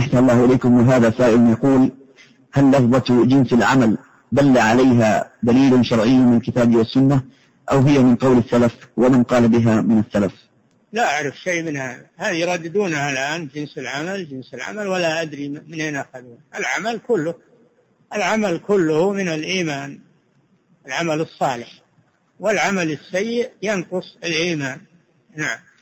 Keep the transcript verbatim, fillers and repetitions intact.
أحسن الله إليكم. وهذا سائل يقول: هل لفظة جنس العمل دل عليها دليل شرعي من الكتاب والسنة، أو هي من قول السلف ومن قال بها من السلف؟ لا أعرف شيء منها، هذه يرددونها الآن، جنس العمل جنس العمل، ولا أدري من أين أخذوها. العمل كله العمل كله من الإيمان، العمل الصالح، والعمل السيء ينقص الإيمان. نعم.